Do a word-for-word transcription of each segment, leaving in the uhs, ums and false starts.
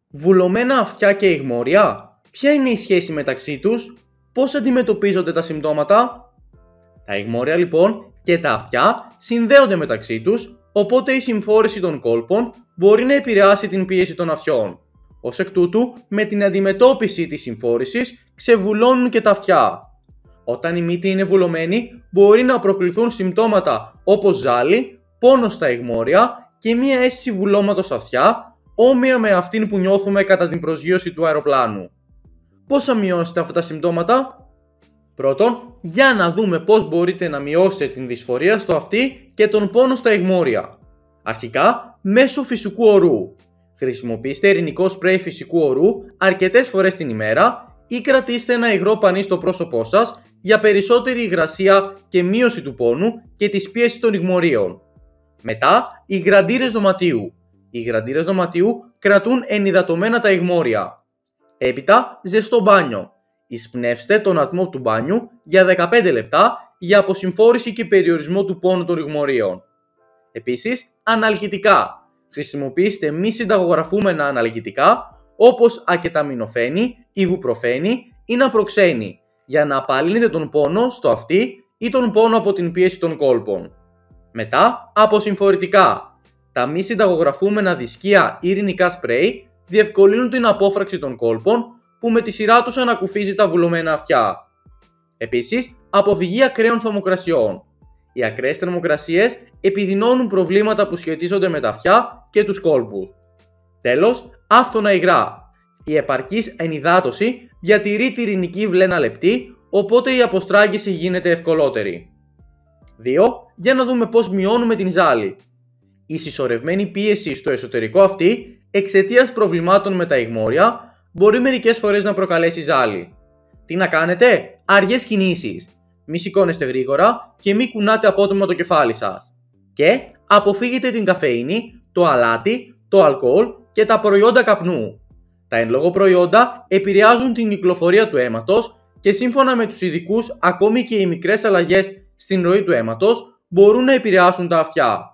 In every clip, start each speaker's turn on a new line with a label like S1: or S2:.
S1: Βουλωμένα αυτιά και ιγμόρια, ποια είναι η σχέση μεταξύ τους, πώς αντιμετωπίζονται τα συμπτώματα? Τα ιγμόρια λοιπόν και τα αυτιά συνδέονται μεταξύ τους, οπότε η συμφόρηση των κόλπων μπορεί να επηρεάσει την πίεση των αυτιών. Ως εκ τούτου, με την αντιμετώπιση της συμφόρησης ξεβουλώνουν και τα αυτιά. Όταν η μύτη είναι βουλωμένη, μπορεί να προκληθούν συμπτώματα όπως ζάλι, πόνο στα ιγμόρια και μία αίσθηση βουλώματος στα αυτιά, όμοια με αυτήν που νιώθουμε κατά την προσγείωση του αεροπλάνου. Πώς θα μειώσετε αυτά τα συμπτώματα? Πρώτον, για να δούμε πώς μπορείτε να μειώσετε την δυσφορία στο αυτί και τον πόνο στα ιγμόρια. Αρχικά, μέσω φυσικού ορού. Χρησιμοποιήστε ειρηνικό σπρέι φυσικού ορού αρκετές φορές την ημέρα ή κρατήστε ένα υγρό πανί στο πρόσωπό σας για περισσότερη υγρασία και μείωση του πόνου και της πίεσης των ιγμορίων. Μετά, οι γραντήρες δωματίου. Οι γραντήρες δωματίου κρατούν ενυδατωμένα τα ιγμόρια. Έπειτα, ζεστό μπάνιο. Εισπνεύστε τον ατμό του μπάνιου για δεκαπέντε λεπτά για αποσυμφόρηση και περιορισμό του πόνου των ιγμορίων. Επίσης, αναλγητικά. Χρησιμοποιήστε μη συνταγογραφούμενα αναλγητικά όπως ακεταμινοφένη, ιβουπροφένη ή ναπροξένη για να απαλύνετε τον πόνο στο αυτί ή τον πόνο από την πίεση των κόλπων. Μετά, αποσυμφορητικά. Τα μη συνταγογραφούμενα δισκία ή ειρηνικά σπρέι διευκολύνουν την απόφραξη των κόλπων που με τη σειρά τους ανακουφίζει τα βουλωμένα αυτιά. Επίσης, αποφυγή ακραίων θερμοκρασιών. Οι ακραίες θερμοκρασίες επιδεινώνουν προβλήματα που σχετίζονται με τα αυτιά και τους κόλπους. Τέλος, άφθονα υγρά. Η επαρκής ενυδάτωση διατηρεί τη ειρηνική βλένα λεπτή, οπότε η αποστράγγιση γίνεται ευκολότερη. δύο. Για να δούμε πώς μειώνουμε την ζάλη. Η συσσωρευμένη πίεση στο εσωτερικό αυτί εξαιτίας προβλημάτων με τα ιγμόρια μπορεί μερικές φορές να προκαλέσει ζάλη. Τι να κάνετε? Αργές κινήσεις. Μη σηκώνεστε γρήγορα και μη κουνάτε απότομα το κεφάλι σας. Και αποφύγετε την καφεΐνη, το αλάτι, το αλκοόλ και τα προϊόντα καπνού. Τα εν λόγω προϊόντα επηρεάζουν την κυκλοφορία του αίματος και σύμφωνα με τους ειδικούς, ακόμη και οι μικρές αλλαγές στην ροή του αίματος μπορούν να επηρεάσουν τα αυτιά.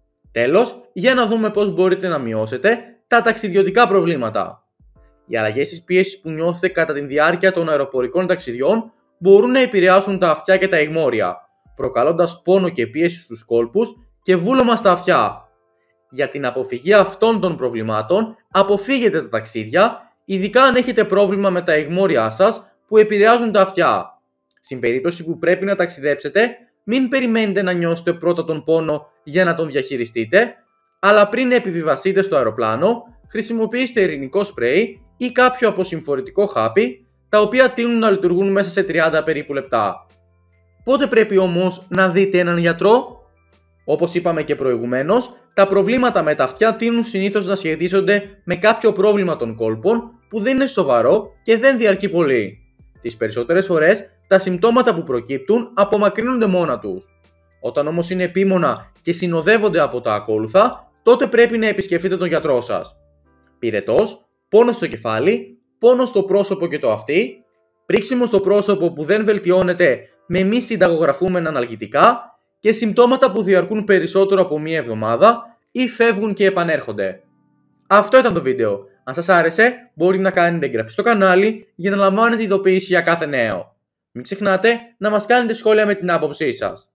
S1: Τέλος, για να δούμε πώς μπορείτε να μειώσετε τα ταξιδιωτικά προβλήματα. Οι αλλαγές της πίεσης που νιώθετε κατά τη διάρκεια των αεροπορικών ταξιδιών μπορούν να επηρεάσουν τα αυτιά και τα ιγμόρια, προκαλώντας πόνο και πίεση στους κόλπους και βούλωμα στα αυτιά. Για την αποφυγή αυτών των προβλημάτων, αποφύγετε τα ταξίδια, ειδικά αν έχετε πρόβλημα με τα ιγμόρια σας που επηρεάζουν τα αυτιά. Στην περίπτωση που πρέπει να ταξιδέψετε, μην περιμένετε να νιώσετε πρώτα τον πόνο για να τον διαχειριστείτε, αλλά πριν επιβιβαστείτε στο αεροπλάνο, χρησιμοποιήστε ειρηνικό σπρέι ή κάποιο αποσυμφορητικό χάπι, τα οποία τείνουν να λειτουργούν μέσα σε τριάντα περίπου λεπτά. Πότε πρέπει όμως να δείτε έναν γιατρό? Όπως είπαμε και προηγουμένως, τα προβλήματα με τα αυτιά τείνουν συνήθως να σχετίζονται με κάποιο πρόβλημα των κόλπων που δεν είναι σοβαρό και δεν διαρκεί πολύ. Τις περισσότερες φορές, τα συμπτώματα που προκύπτουν απομακρύνονται μόνα τους. Όταν όμως είναι επίμονα και συνοδεύονται από τα ακόλουθα, τότε πρέπει να επισκεφτείτε τον γιατρό σας. Πυρετός, πόνο στο κεφάλι, πόνο στο πρόσωπο και το αυτί, πρίξιμο στο πρόσωπο που δεν βελτιώνεται με μη συνταγογραφούμενα αναλγητικά και συμπτώματα που διαρκούν περισσότερο από μία εβδομάδα ή φεύγουν και επανέρχονται. Αυτό ήταν το βίντεο. Αν σας άρεσε, μπορείτε να κάνετε εγγραφή στο κανάλι για να λαμβάνετε ειδοποίηση για κάθε νέο. Μην ξεχνάτε να μας κάνετε σχόλια με την άποψή σας.